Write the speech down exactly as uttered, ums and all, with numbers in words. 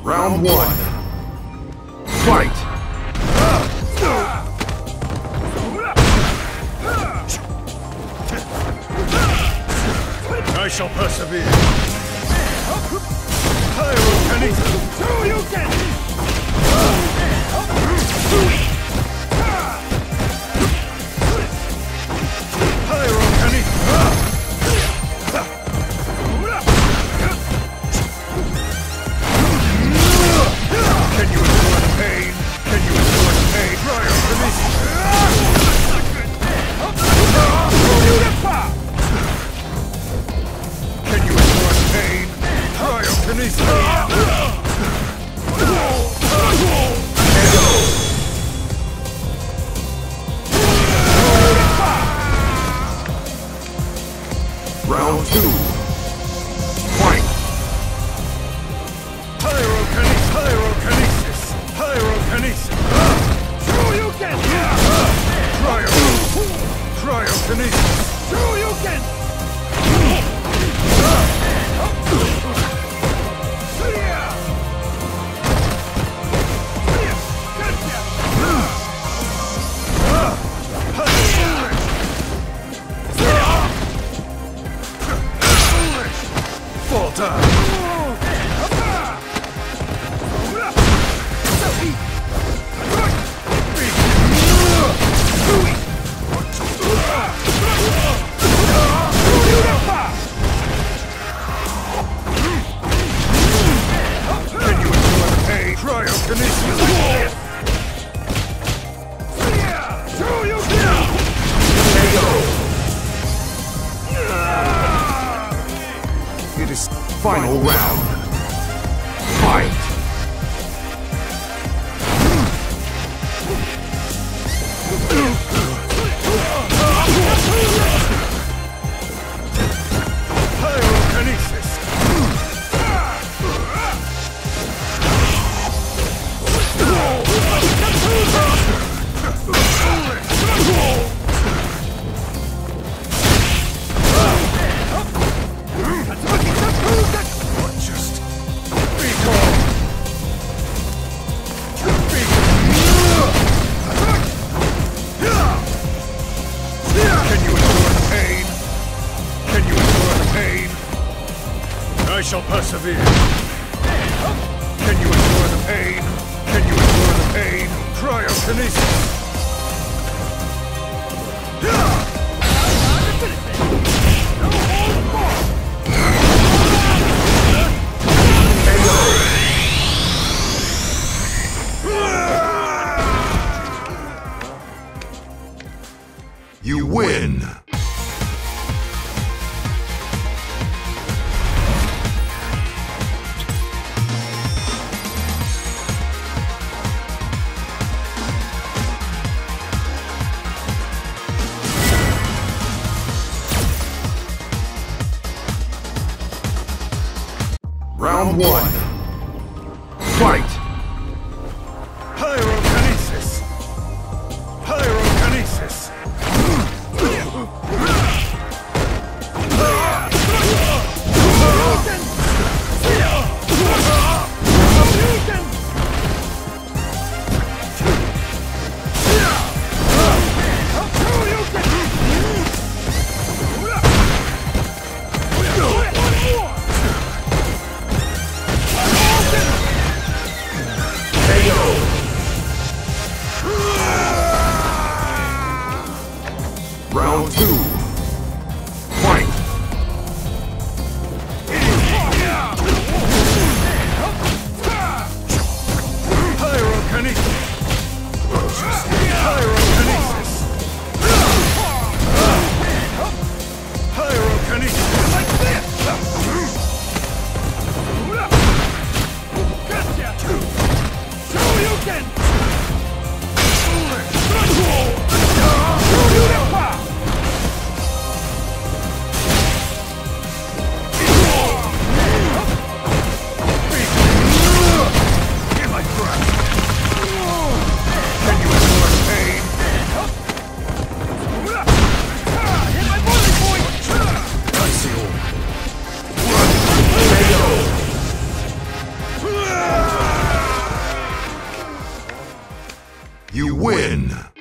Round one. Fight! I shall persevere. Pyrokinesis! Can you endure the pain? Can you endure the pain? Pyrokinesis! Can you endure the pain? Cryokinesis! Round two. Fight! Pyrokinesis! Pyrokinesis! Pyrokinesis! Shoryuken! Cryo! Cryokinesis! Shoryuken! Fall down! Can you endure the pain? Cryokinesis! It is final round. Fight! Pyrokinesis! Just be calm. Be Can you endure the pain? Can you endure the pain? I shall persevere. Can you endure the pain? Can you endure the pain? Cryokinesis! You win! Round one. Fight! Pyrokinesis! Pyrokinesis! win.